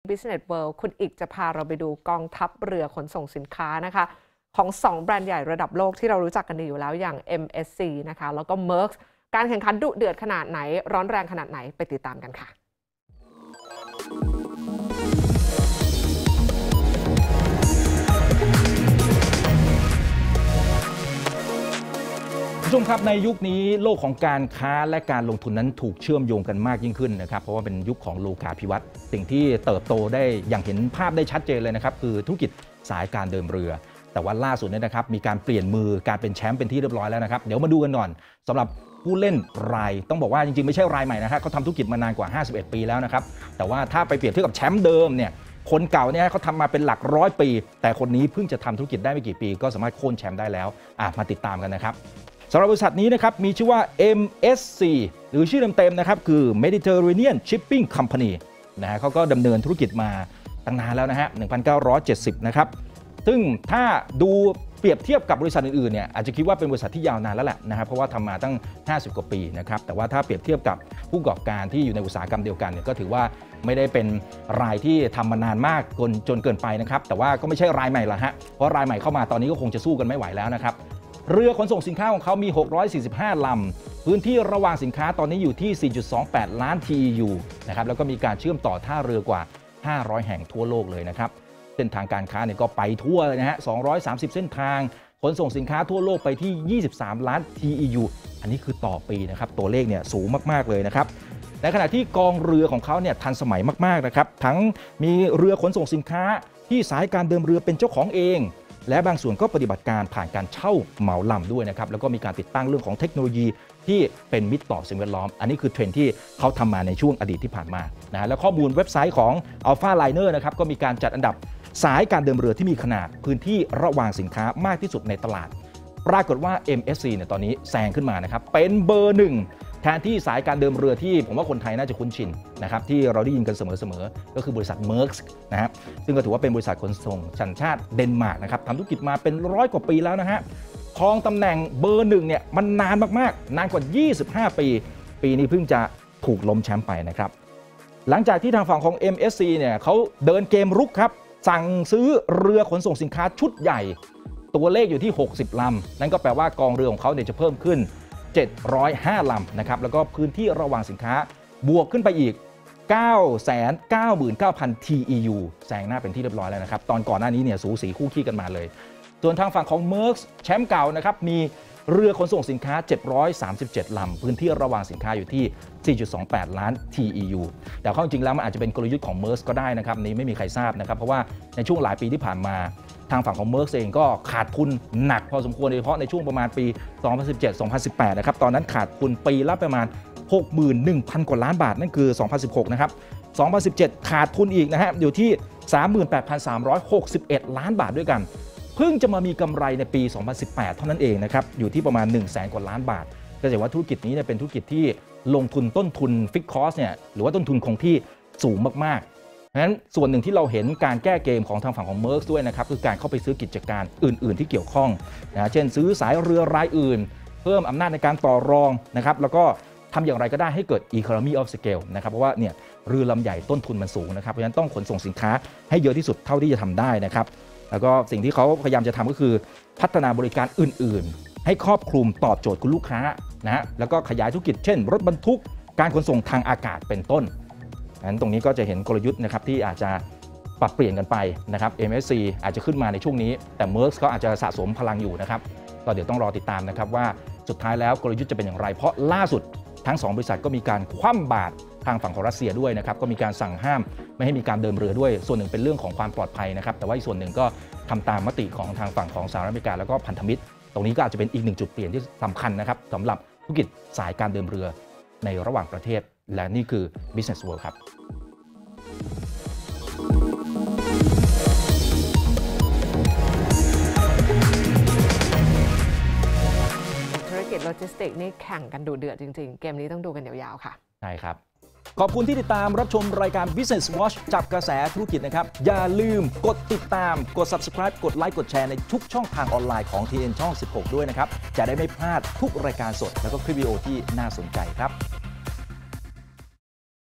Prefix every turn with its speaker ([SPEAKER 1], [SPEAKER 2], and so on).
[SPEAKER 1] Business World คุณอีกจะพาเราไปดูกองทัพเรือขนส่งสินค้านะคะของ2แบรนด์ใหญ่ระดับโลกที่เรารู้จักกันดีอยู่แล้วอย่าง MSC นะคะแล้วก็ Maersk การแข่งขันดุเดือดขนาดไหนร้อนแรงขนาดไหนไปติดตามกันค่ะ
[SPEAKER 2] ผู้ชมครับในยุคนี้โลกของการค้าและการลงทุนนั้นถูกเชื่อมโยงกันมากยิ่งขึ้นนะครับเพราะว่าเป็นยุคของโลกาภิวัตน์สิ่งที่เติบโตได้อย่างเห็นภาพได้ชัดเจนเลยนะครับคือธุรกิจสายการเดินเรือแต่ว่าล่าสุดเนี่ยนะครับมีการเปลี่ยนมือการเป็นแชมป์เป็นที่เรียบร้อยแล้วนะครับเดี๋ยวมาดูกันก่อนสำหรับผู้เล่นรายต้องบอกว่าจริงๆไม่ใช่รายใหม่นะครับเขาทำธุรกิจมานานกว่า51ปีแล้วนะครับแต่ว่าถ้าไปเปรียบเทียบกับแชมป์เดิมเนี่ยคนเก่าเนี่ยเขาทำมาเป็นหลักร้อยปีแต่คนนี้เพิ่งจะทำธุรกิจได้ไม่กี่ปีก็สามารถโค่นแชมป์ได้แล้วมาติดตามกันนะครับสำหรับบริษัทนี้นะครับมีชื่อว่า MSC หรือชื่อเต็มๆนะครับคือ Mediterranean Shipping Company นะฮะเขาก็ดำเนินธุรกิจมาตั้งนานแล้วนะฮะ 1970 นะครับซึ่งถ้าดูเปรียบเทียบกับบริษัทอื่นๆเนี่ยอาจจะคิดว่าเป็นบริษัทที่ยาวนานแล้วแหละนะครับเพราะว่าทำมาตั้ง50 กว่าปีนะครับแต่ว่าถ้าเปรียบเทียบกับผู้ประกอบการที่อยู่ในอุตสาหกรรมเดียวกันเนี่ยก็ถือว่าไม่ได้เป็นรายที่ทำมานานมากจนเกินไปนะครับแต่ว่าก็ไม่ใช่รายใหม่ละฮะเพราะรายใหม่เข้ามาตอนนี้ก็คงจะสู้กันไม่ไหวแล้วนะครับเรือขนส่งสินค้าของเขามี645 ลำพื้นที่ระหว่างสินค้าตอนนี้อยู่ที่ 4.28 ล้าน TEU นะครับแล้วก็มีการเชื่อมต่อท่าเรือกว่า500 แห่งทั่วโลกเลยนะครับเส้นทางการค้าเนี่ยก็ไปทั่วเลยนะฮะ230 เส้นทางขนส่งสินค้าทั่วโลกไปที่23 ล้าน TEU อันนี้คือต่อปีนะครับตัวเลขเนี่ยสูงมากๆเลยนะครับในขณะที่กองเรือของเขาเนี่ยทันสมัยมากๆนะครับทั้งมีเรือขนส่งสินค้าที่สายการเดินเรือเป็นเจ้าของเองและบางส่วนก็ปฏิบัติการผ่านการเช่าเหมาลำด้วยนะครับแล้วก็มีการติดตั้งเรื่องของเทคโนโลยีที่เป็นมิตรต่อสิ่งแวดล้อมอันนี้คือเทรนด์ที่เขาทำมาในช่วงอดีตที่ผ่านมานะแล้วข้อมูลเว็บไซต์ของ Alpha Liner นะครับก็มีการจัดอันดับสายการเดินเรือที่มีขนาดพื้นที่ระหว่างสินค้ามากที่สุดในตลาดปรากฏว่า MSC เนี่ยตอนนี้แซงขึ้นมานะครับเป็นเบอร์หนึ่งแทนที่สายการเดินเรือที่ผมว่าคนไทยน่าจะคุ้นชินนะครับที่เราได้ยินกันเสมอก็คือบริษัท Maersk นะครับซึ่งก็ถือว่าเป็นบริษัทขนส่งสัญชาติเดนมาร์กนะครับทำธุรกิจมาเป็น100 กว่าปีแล้วนะฮะครองตำแหน่งเบอร์หนึ่งเนี่ยมันนานมากๆนานกว่า25 ปีนี้เพิ่งจะถูกล้มแชมป์ไปนะครับหลังจากที่ทางฝั่งของ MSC เนี่ยเขาเดินเกมรุกครับสั่งซื้อเรือขนส่งสินค้าชุดใหญ่ตัวเลขอยู่ที่60 ลำนั่นก็แปลว่ากองเรือของเขาเนี่ยจะเพิ่มขึ้น705 ลำนะครับแล้วก็พื้นที่ระหว่างสินค้าบวกขึ้นไปอีก 999,000 TEU แซงหน้าเป็นที่เรียบร้อยแล้วนะครับตอนก่อนหน้านี้เนี่ยสูสีคู่ขี้กันมาเลยส่วนทางฝั่งของ Maersk แชมป์เก่านะครับมีเรือขนส่งสินค้า737 ลำพื้นที่ระหว่างสินค้าอยู่ที่ 4.28 ล้าน TEU แต่ข้อจริงแล้วมันอาจจะเป็นกลยุทธ์ของ Maersk ก็ได้นะครับนี้ไม่มีใครทราบนะครับเพราะว่าในช่วงหลายปีที่ผ่านมาทางฝั่งของ Maersk เองก็ขาดทุนหนักพอสมควรโดยเฉพาะในช่วงประมาณปี 2017-2018 นะครับตอนนั้นขาดทุนปีละประมาณ 61,000 กว่าล้านบาทนั่นคือ 2016 นะครับ 2017 ขาดทุนอีกนะฮะอยู่ที่ 38,361 ล้านบาทด้วยกันเพิ่งจะมามีกำไรในปี 2018 เท่านั้นเองนะครับอยู่ที่ประมาณ 100,000 กว่าล้านบาทก็จะเห็นว่าธุรกิจนี้เนี่ยเป็นธุรกิจที่ลงทุนต้นทุนฟิกคอสเนี่ยหรือว่าต้นทุนคงที่สูงมากๆงั้นส่วนหนึ่งที่เราเห็นการแก้เกมของทางฝั่งของ Maersk ด้วยนะครับคือการเข้าไปซื้อกิจการอื่นๆที่เกี่ยวข้องนะเช่นซื้อสายเรือรายอื่นเพิ่มอำนาจในการต่อรองนะครับแล้วก็ทำอย่างไรก็ได้ให้เกิด economy of scale นะครับเพราะว่าเนี่ยเรือลำใหญ่ต้นทุนมันสูงนะครับเพราะฉะนั้นต้องขนส่งสินค้าให้เยอะที่สุดเท่าที่จะทำได้นะครับแล้วก็สิ่งที่เขาพยายามจะทำก็คือพัฒนาบริการอื่นๆให้ครอบคลุมตอบโจทย์คุณลูกค้านะฮะแล้วก็ขยายธุรกิจเช่นรถบรรทุกการขนส่งทางอากาศเป็นต้นนั้นตรงนี้ก็จะเห็นกลยุทธ์นะครับที่อาจจะปรับเปลี่ยนกันไปนะครับ MSC อาจจะขึ้นมาในช่วงนี้แต่ Maersk ก็อาจจะสะสมพลังอยู่นะครับก็เดี๋ยวต้องรอติดตามนะครับว่าสุดท้ายแล้วกลยุทธ์จะเป็นอย่างไรเพราะล่าสุดทั้ง2บริษัทก็มีการคว่ำบาตรทางฝั่งของรัสเซียด้วยนะครับก็มีการสั่งห้ามไม่ให้มีการเดินเรือด้วยส่วนหนึ่งเป็นเรื่องของความปลอดภัยนะครับแต่ว่าอีกส่วนหนึ่งก็ทำตามมติของทางฝั่งของสหรัฐอเมริกาแล้วก็พันธมิตรตรงนี้ก็อาจจะเป็นอีกหนึ่งจุดเปลี่ยนที่สำคัญนะครับสำหรับธุรกิจสายการเดินเรือในระหว่างประเทศและนี่คือ Business World ครับ
[SPEAKER 1] ธุรกิจโลจิสติกส์นี่แข่งกันดุเดือดจริงๆเกมนี้ต้องดูกันยาวๆค่ะ
[SPEAKER 2] ใช่ครับขอบคุณที่ติดตามรับชมรายการ Business Watch จับกระแสธุรกิจนะครับอย่าลืมกดติดตามกด Subscribe กดไลค์กดแชร์ในทุกช่องทางออนไลน์ของ TN ช่อง 16 ด้วยนะครับจะได้ไม่พลาดทุกรายการสดแล้วก็คลิปวิดีโอที่น่าสนใจครับ